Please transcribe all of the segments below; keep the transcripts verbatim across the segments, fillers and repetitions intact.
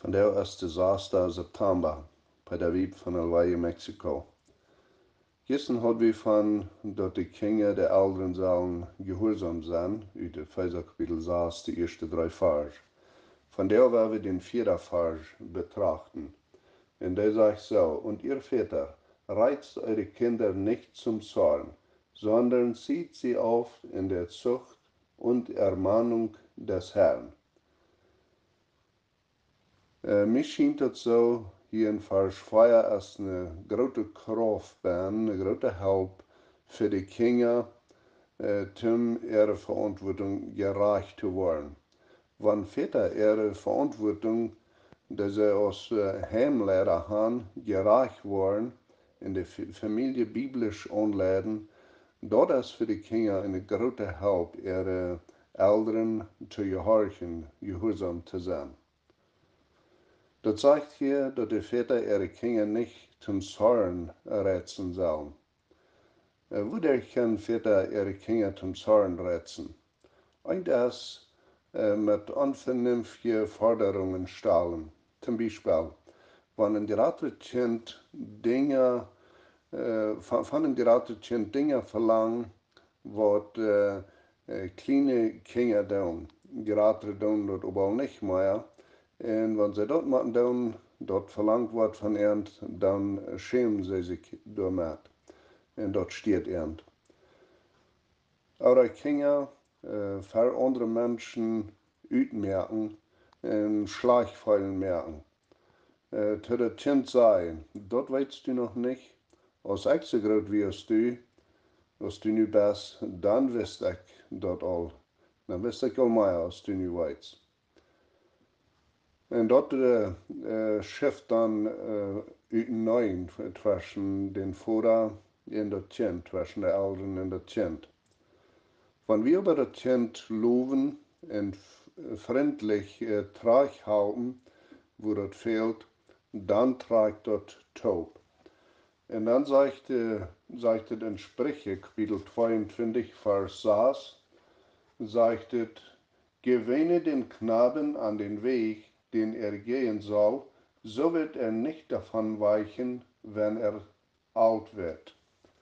Vandaar is disaster September bei der Wieb von El Valle, Mexiko. Gestern hat wir von, dass die Kinder der Eltern sollen gehorsam sein, in der Epheser Kapitel sechs, die ersten drei Vers. Von der werden wir den vierten Vers betrachten. Und der sagt so: Und ihr Väter, reizt eure Kinder nicht zum Zorn, sondern zieht sie auf in der Zucht und Ermahnung des Herrn. Äh, mich scheint es so, hier in Vers zwei ist eine große Kraft, eine große Help für die Kinder, äh, um ihre Verantwortung gerecht zu werden. Wenn Väter ihre Verantwortung, die sie aus äh, Heimlehrer haben, gerecht werden, in der Familie biblisch anleiten, dort ist für die Kinder eine große Help, ihre Eltern zu gehorchen, gehorsam zu sein. Das zeigt hier, dass die Väter ihre Kinder nicht zum Zorn reizen sollen. Äh, wodurch können Väter ihre Kinder zum Zorn reizen? Und das äh, mit unvernünftigen Forderungen stellen. Zum Beispiel, wenn ein geratenes Kind Dinge, äh, von einem geratenes Kind Dinge verlangen, was äh, äh, kleine Kinder tun. Gerade tun das aber nicht mehr. Und wenn sie das machen, dann, dort verlangt wird von ihnen, dann schämen sie sich damit. Und dort steht ihnen. Eure Kinder äh, für andere Menschen utmerken und Schlagfeilen merken. Äh, zu das Kind sagen, dort weißt du noch nicht, als ich so groß wirst du, als du nu bist, dann wirst ich dort all. Dann wirst ich all mehr, als du nu weißt. En dat uh, uh, schifft dan uh, uitenein zwischen den Vater und das Kind, zwischen den Eltern und das Kind. Wenn wir über das Kind loben und freundlich uh, halten, wo das fehlt, dann trägt das taub. Und dann sagt, uh, sagt es in Sprüche, Kapitel zweiundzwanzig, Vers sechs, sagt es: Gewöhne den Knaben an den Weg, den er gehen soll, so wird er nicht davon weichen, wenn er alt wird.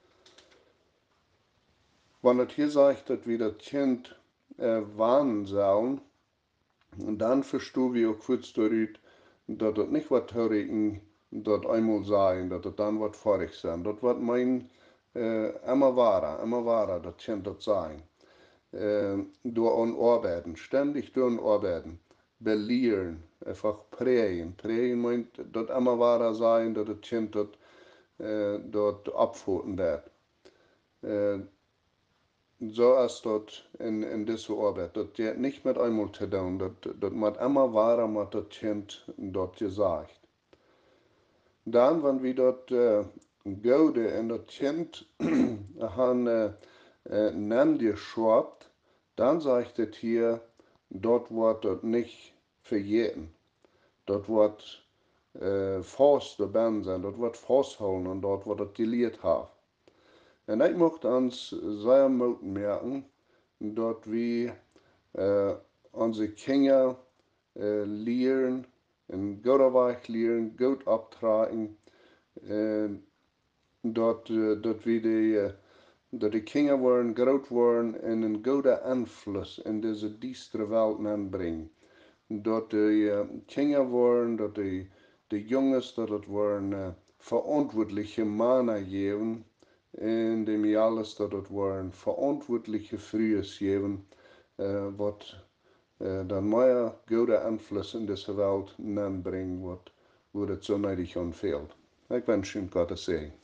Wenn es hier sagt, dass wir das Kind äh, warnen sollen, dann verstehen wir auch kurz darüber, dass das nicht was Theorien dort einmal sein, dass das dann was vorig sein. Das wird mein äh, immer wahrer, immer wahrer, das Kind das sein. Äh, durch an Arbeiten, ständig durch Arbeiten. Belehren, einfach prägen. Prägen meint, dass immer wahrer sein, dass das Kind dort, äh, dort abfoten wird. Äh, so ist das in, in dieser Arbeit. Das hat nicht mit einmal zu tun, das, das wird immer wahrer mit das Kind dort gesagt. Dann, wenn wir dort äh, gehen und das Kind haben äh, äh, nennt geschwappt, dann sagt es hier, dort wird das nicht vergeten. Dort wird äh, fast dabei sein, dort wird festhalten und dort wird das gelehrt haben. Und ich möchte uns sehr merken, dort wir äh, unsere Kinder äh, lehren, in guter Weg lehren, gut abtragen, äh, dort, äh, dort wir die äh, dat die Kinder worden, groot worden en een goede Einfluss in deze diestere Welt aanbrengen. Dat die uh, Kinder worden, dat die, die Jongens, dat het worden uh, verantwoordelijke Männer geven. En dem alles, dat het worden verantwoordelijke Vrouwen geven. Uh, wat uh, dan meer goede Einfluss in deze Welt aanbrengen, wat, wo het zo neidig aan fehlt. Ik wens u Gottes Segen.